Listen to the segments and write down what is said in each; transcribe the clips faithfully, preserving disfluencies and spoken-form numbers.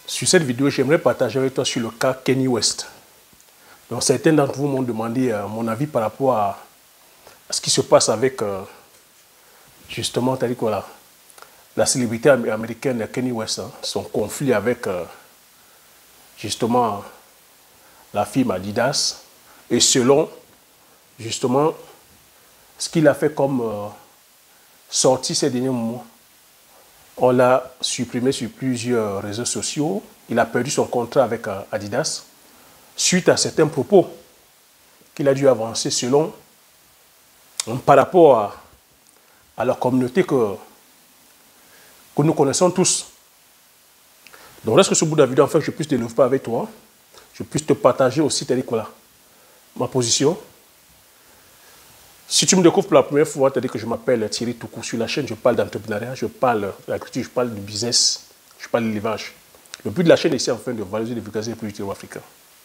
Sur cette vidéo, j'aimerais partager avec toi sur le cas Kanye West. Donc, certains d'entre vous m'ont demandé euh, mon avis par rapport à, à ce qui se passe avec, euh, justement, t'as dit quoi là, la célébrité américaine Kanye West, hein, son conflit avec, euh, justement, la firme Adidas, et selon, justement, ce qu'il a fait comme euh, sortie ces derniers moments. On l'a supprimé sur plusieurs réseaux sociaux. Il a perdu son contrat avec euh, Adidas suite à certains propos qu'il a dû avancer selon, par rapport à, à la communauté que, que nous connaissons tous. Donc, lorsque ce bout de la vidéo, en fait, je puisse développer avec toi, je puisse te partager aussi, t'as dit quoi là, ma position. Si tu me découvres pour la première fois, tu as dit que je m'appelle Thierry Toukou. Sur la chaîne, je parle d'entrepreneuriat, je parle d'agriculture, je parle du business, je parle de l'élevage. Le but de la chaîne est ici, enfin, de valoriser et de vulgariser les produits du territoire africain.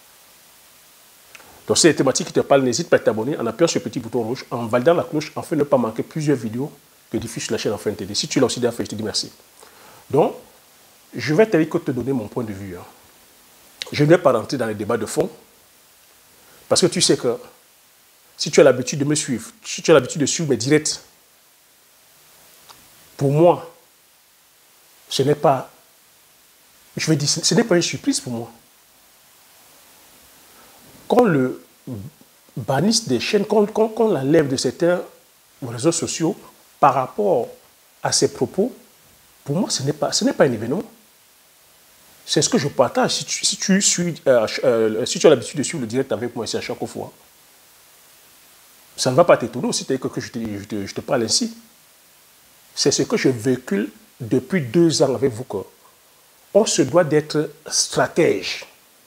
Donc, si les thématiques qui te parlent, n'hésite pas à t'abonner en appuyant sur le petit bouton rouge, en validant la cloche, afin de ne pas manquer plusieurs vidéos que diffuse sur la chaîne Enfin T V. Si tu l'as aussi déjà fait, je te dis merci. Donc, je vais te donner mon point de vue. Hein. Je ne vais pas rentrer dans les débats de fond, parce que tu sais que si tu as l'habitude de me suivre, si tu as l'habitude de suivre mes directs, pour moi, ce n'est pas, je vais dire, ce n'est pas une surprise pour moi. Qu'on le bannisse des chaînes, qu'on qu'on, qu'on l'enlève de certains réseaux sociaux par rapport à ses propos, pour moi, ce n'est pas, ce n'est pas un événement. C'est ce que je partage. Si tu, si tu, suis, euh, euh, si tu as l'habitude de suivre le direct avec moi ici à chaque fois, ça ne va pas t'étonner aussi que, que je, te, je, te, je te parle ainsi. C'est ce que je véhicule depuis deux ans avec vous. On se doit d'être stratège.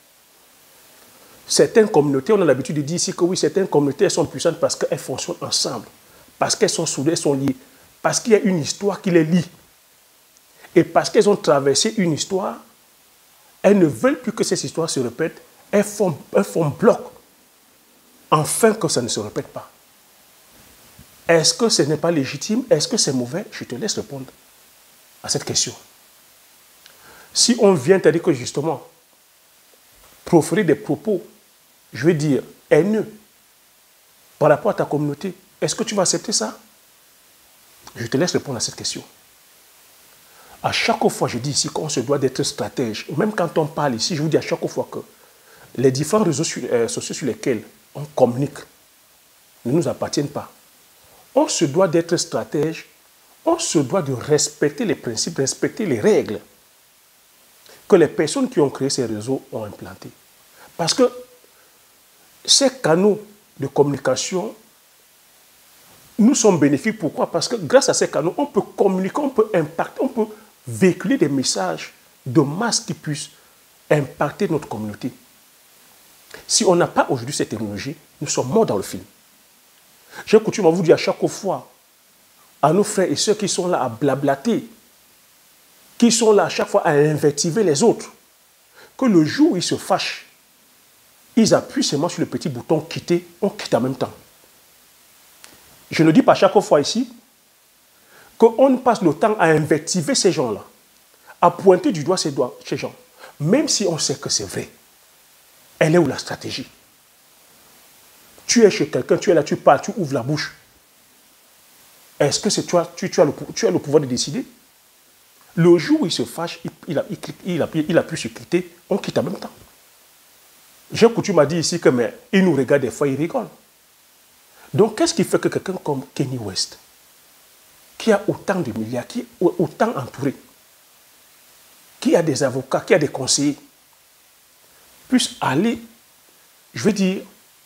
Certaines communautés, on a l'habitude de dire ici que oui, certaines communautés elles sont puissantes parce qu'elles fonctionnent ensemble, parce qu'elles sont soudées, elles sont liées, parce qu'il y a une histoire qui les lie. Et parce qu'elles ont traversé une histoire, elles ne veulent plus que ces histoires se répètent, elles font, elles font bloc, afin que ça ne se répète pas. Est-ce que ce n'est pas légitime? Est-ce que c'est mauvais? Je te laisse répondre à cette question. Si on vient te dire que justement, proférer des propos, je veux dire, haineux, par rapport à ta communauté, est-ce que tu vas accepter ça? Je te laisse répondre à cette question. À chaque fois, je dis ici qu'on se doit d'être stratège. Même quand on parle ici, je vous dis à chaque fois que les différents réseaux sociaux sur lesquels on communique ne nous appartiennent pas. On se doit d'être stratège, on se doit de respecter les principes, respecter les règles que les personnes qui ont créé ces réseaux ont implantés. Parce que ces canaux de communication nous sont bénéfiques. Pourquoi? Parce que grâce à ces canaux, on peut communiquer, on peut impacter, on peut véhiculer des messages de masse qui puissent impacter notre communauté. Si on n'a pas aujourd'hui cette technologie, nous sommes morts dans le film. J'ai coutume à vous dire à chaque fois à nos frères et sœurs qui sont là à blablater, qui sont là à chaque fois à invectiver les autres, que le jour où ils se fâchent, ils appuient seulement sur le petit bouton « quitter », on quitte en même temps. Je ne dis pas chaque fois ici qu'on passe le temps à invectiver ces gens-là, à pointer du doigt ces, doigts, ces gens, même si on sait que c'est vrai. Elle est où la stratégie? Tu es chez quelqu'un, tu es là, tu parles, tu ouvres la bouche. Est-ce que c'est toi, tu, tu, as le, tu as le pouvoir de décider? Le jour où il se fâche, il, il, a, il, il, appuie, il appuie sur quitter, on quitte en même temps. J'ai coutume à dire ici que mais il nous regarde des fois, il rigole. Donc qu'est-ce qui fait que quelqu'un comme Kanye West, qui a autant de milliards, qui est autant entouré, qui a des avocats, qui a des conseillers, puisse aller, je veux dire,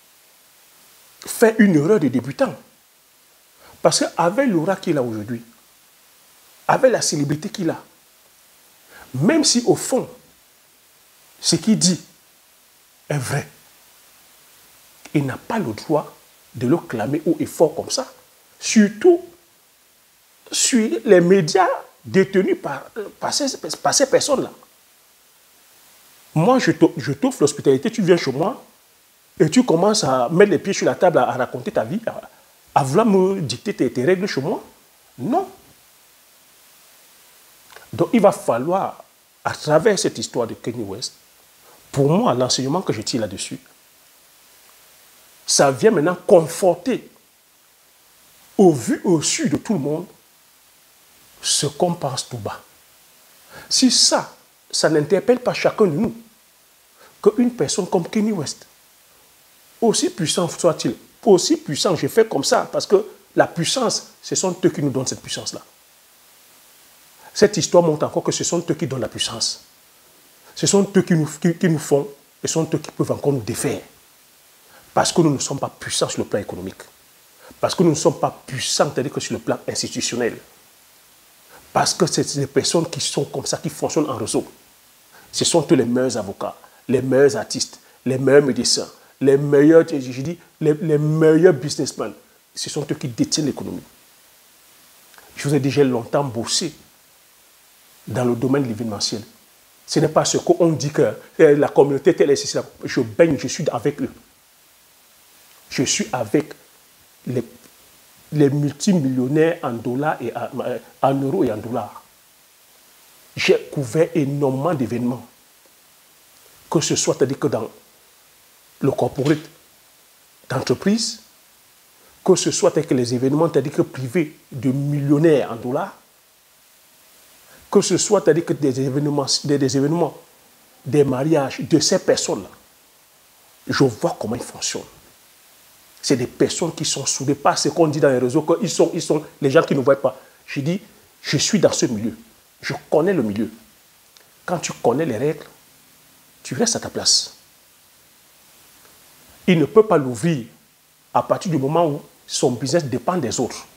faire une erreur de débutant? Parce qu'avec l'aura qu'il a aujourd'hui, avec la célébrité qu'il a, même si au fond, ce qu'il dit est vrai, il n'a pas le droit de le clamer haut et fort comme ça. Surtout sur les médias détenus par, par ces, par ces personnes-là. Moi, je t'offre l'hospitalité, tu viens chez moi et tu commences à mettre les pieds sur la table, à, à raconter ta vie, à, à vouloir me dicter tes, tes règles chez moi. Non. Donc, il va falloir à travers cette histoire de Kanye West, pour moi, l'enseignement que je tire là-dessus, ça vient maintenant conforter, au vu, au su de tout le monde, ce qu'on pense tout bas. Si ça, ça n'interpelle pas chacun de nous, qu'une personne comme Kanye West, aussi puissant soit-il, aussi puissant, je fais comme ça, parce que la puissance, ce sont eux qui nous donnent cette puissance-là. Cette histoire montre encore que ce sont eux qui donnent la puissance. Ce sont eux qui nous, qui, qui nous font, et ce sont eux qui peuvent encore nous défaire. Parce que nous ne sommes pas puissants sur le plan économique. Parce que nous ne sommes pas puissants, c'est-à-dire que sur le plan institutionnel. Parce que c'est des personnes qui sont comme ça, qui fonctionnent en réseau. Ce sont eux les meilleurs avocats, les meilleurs artistes, les meilleurs médecins, les meilleurs, je dis, les, les meilleurs businessmen. Ce sont eux qui détiennent l'économie. Je vous ai dit, j'ai longtemps bossé dans le domaine de l'événementiel. Ce n'est pas ce qu'on dit que la communauté telle et ceci. Je baigne, je suis avec eux. Je suis avec les, les multimillionnaires en dollars et en, en euros et en dollars. J'ai couvert énormément d'événements. Que ce soit, c'est-à-dire que dans le corporate d'entreprise, que ce soit avec les événements, c'est-à-dire que privés de millionnaires en dollars, que ce soit, c'est-à-dire que des événements, des, des événements, des mariages de ces personnes-là, je vois comment ils fonctionnent. C'est des personnes qui sont soudées, pas ce qu'on dit dans les réseaux, qu'ils sont, ils sont les gens qui ne voient pas. Je dis, je suis dans ce milieu. Je connais le milieu. Quand tu connais les règles, tu restes à ta place. Il ne peut pas l'ouvrir à partir du moment où son business dépend des autres.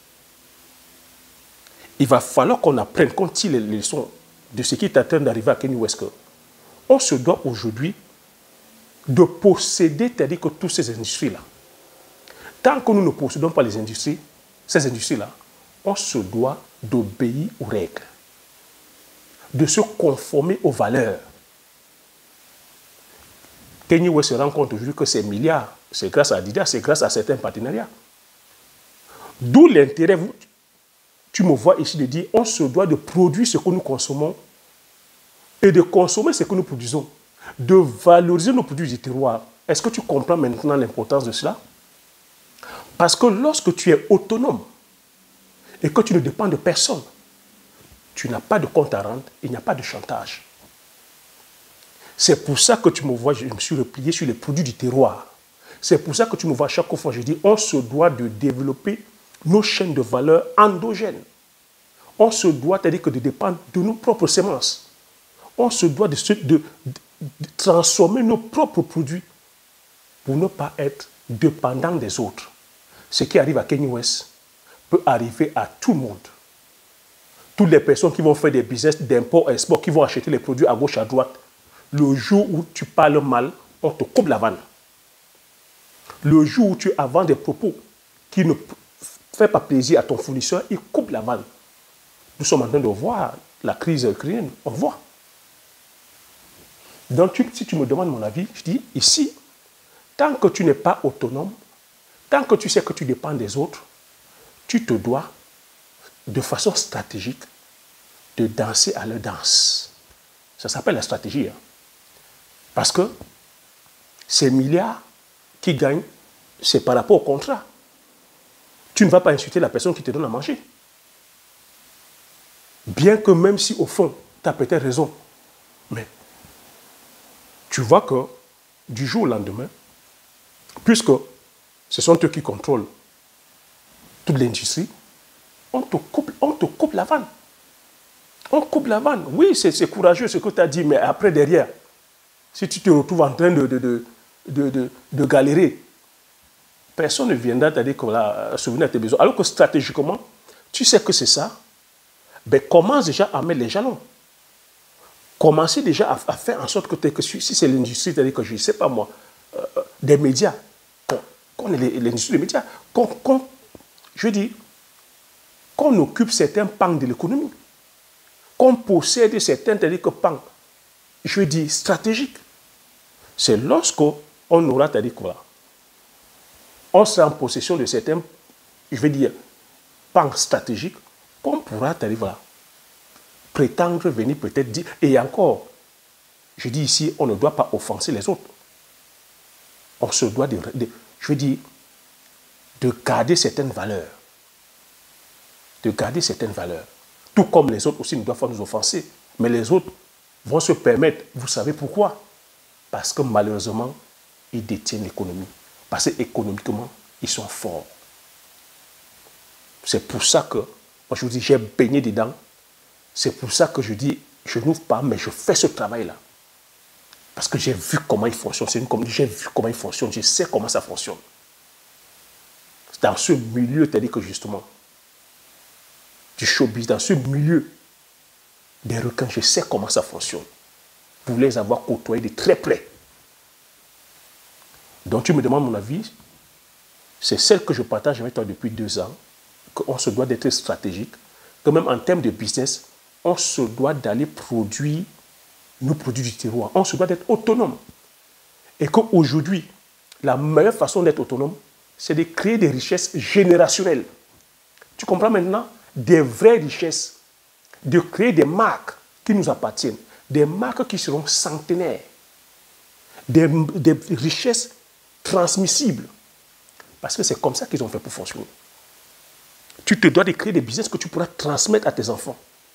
Il va falloir qu'on apprenne, qu'on tire les leçons de ce qui est en train d'arriver à Kanye West. On se doit aujourd'hui de posséder, c'est-à-dire que toutes ces industries-là. Tant que nous ne possédons pas les industries, ces industries-là, on se doit d'obéir aux règles, de se conformer aux valeurs. Kanye West se rend compte aujourd'hui que ces milliards, c'est grâce à Adidas, c'est grâce à certains partenariats. D'où l'intérêt, tu me vois ici de dire, on se doit de produire ce que nous consommons et de consommer ce que nous produisons, de valoriser nos produits du terroir. Est-ce que tu comprends maintenant l'importance de cela? Parce que lorsque tu es autonome et que tu ne dépends de personne, tu n'as pas de compte à rendre, il n'y a pas de chantage. C'est pour ça que tu me vois, je me suis replié sur les produits du terroir. C'est pour ça que tu me vois chaque fois, je dis, on se doit de développer nos chaînes de valeur endogènes. On se doit, c'est-à-dire que de dépendre de nos propres semences. On se doit de, de, de transformer nos propres produits pour ne pas être dépendant des autres. Ce qui arrive à Kanye West peut arriver à tout le monde. Toutes les personnes qui vont faire des business d'import-export, qui vont acheter les produits à gauche, à droite, le jour où tu parles mal, on te coupe la vanne. Le jour où tu avances des propos qui ne font pas plaisir à ton fournisseur, il coupe la vanne. Nous sommes en train de voir la crise ukrainienne, on voit. Donc, tu, si tu me demandes mon avis, je dis, ici, tant que tu n'es pas autonome, tant que tu sais que tu dépends des autres, tu te dois, de façon stratégique, de danser à leur danse. Ça s'appelle la stratégie. Hein. Parce que ces milliards qui gagnent, c'est par rapport au contrat. Tu ne vas pas insulter la personne qui te donne à manger. Bien que même si au fond, tu as peut-être raison, mais tu vois que du jour au lendemain, puisque ce sont eux qui contrôlent toute l'industrie, on te coupe, on te coupe la vanne. On coupe la vanne. Oui, c'est courageux ce que tu as dit, mais après, derrière, si tu te retrouves en train de, de, de, de, de, de galérer, personne ne viendra te dire qu'on va souvenir de tes besoins. Alors que stratégiquement, tu sais que c'est ça, ben commence déjà à mettre les jalons. Commencez déjà à, à faire en sorte que, que si c'est l'industrie, c'est-à-dire que je ne sais pas moi, euh, des médias, qu'on est l'industrie des médias, qu'on, qu'on, je dis, qu'on occupe certains pans de l'économie, qu'on possède certains, c'est-à-dire que pans, je dis, stratégiques. C'est lorsqu'on aura, c'est-à-dire quoi, on sera en possession de certains, je vais dire, pans stratégiques, qu'on pourra, c'est-à-dire, voilà, prétendre venir peut-être dire, et encore, je dis ici, on ne doit pas offenser les autres. On se doit de, de je veux dire, de garder certaines valeurs. De garder certaines valeurs. Tout comme les autres aussi ne doivent pas nous offenser. Mais les autres vont se permettre, vous savez pourquoi? Parce que malheureusement, ils détiennent l'économie. Parce qu'économiquement, ils sont forts. C'est pour ça que, moi je vous dis, j'ai baigné dedans. C'est pour ça que je dis, je n'ouvre pas, mais je fais ce travail-là. Parce que j'ai vu comment il fonctionne. C'est une communauté, j'ai vu comment il fonctionne. Je sais comment ça fonctionne. Dans ce milieu, c'est-à-dire que justement, du showbiz, dans ce milieu des requins, je sais comment ça fonctionne. Vous les avoir côtoyés de très près. Donc tu me demandes mon avis, c'est celle que je partage avec toi depuis deux ans, qu'on se doit d'être stratégique, que même en termes de business, on se doit d'aller produire nos produits du terroir. On se doit d'être autonome. Et qu'aujourd'hui, la meilleure façon d'être autonome, c'est de créer des richesses générationnelles. Tu comprends maintenant? Des vraies richesses. De créer des marques qui nous appartiennent. Des marques qui seront centenaires. Des, des richesses transmissibles. Parce que c'est comme ça qu'ils ont fait pour fonctionner. Tu te dois de créer des business que tu pourras transmettre à tes enfants.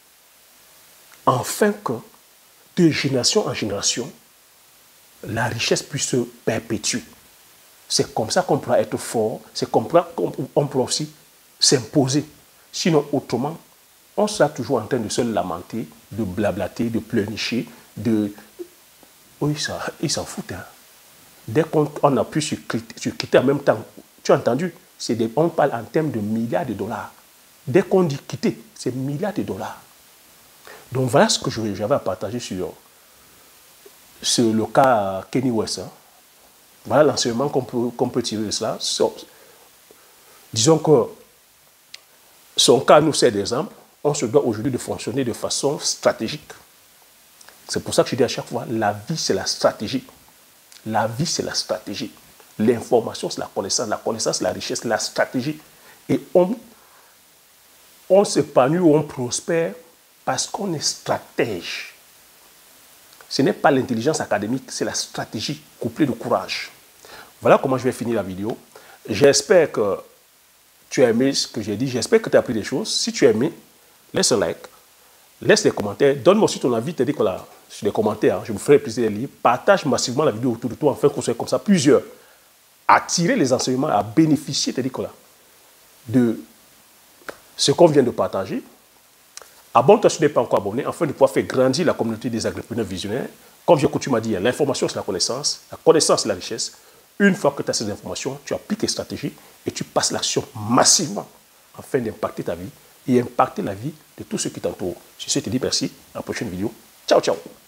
Afin que, de génération en génération, la richesse puisse se perpétuer. C'est comme ça qu'on pourra être fort, c'est comme ça qu'on pourra aussi s'imposer. Sinon, autrement, on sera toujours en train de se lamenter, de blablater, de pleurnicher, de... Oui, ils s'en foutent. Hein. Dès qu'on a pu se quitter en même temps, tu as entendu, des, on parle en termes de milliards de dollars. Dès qu'on dit quitter, c'est milliards de dollars. Donc voilà ce que j'avais à partager sur, sur le cas Kanye West. Hein. Voilà l'enseignement qu'on peut, qu'on peut tirer de cela. So, disons que son cas nous sert d'exemple. On se doit aujourd'hui de fonctionner de façon stratégique. C'est pour ça que je dis à chaque fois, la vie c'est la stratégie. La vie c'est la stratégie. L'information c'est la connaissance. La connaissance c'est la richesse, la stratégie. Et on, on s'épanouit ou on prospère parce qu'on est stratège. Ce n'est pas l'intelligence académique, c'est la stratégie couplée de courage. Voilà comment je vais finir la vidéo. J'espère que tu as aimé ce que j'ai dit. J'espère que tu as appris des choses. Si tu as aimé, laisse un like, laisse des commentaires. Donne-moi aussi ton avis. Tu as dit que là, sur les commentaires, je me ferai plaisir de lire. Partage massivement la vidéo autour de toi afin qu'on soit comme ça plusieurs. À tirer les enseignements, à bénéficier, tu as dit que là, de ce qu'on vient de partager. Abonne-toi si tu n'es pas encore abonné afin de pouvoir faire grandir la communauté des agripreneurs visionnaires. Comme j'ai coutume à dire, l'information c'est la connaissance, la connaissance c'est la richesse. Une fois que tu as ces informations, tu appliques les stratégies et tu passes l'action massivement afin d'impacter ta vie et impacter la vie de tous ceux qui t'entourent. Sur ce, je te dis merci. À la prochaine vidéo. Ciao, ciao.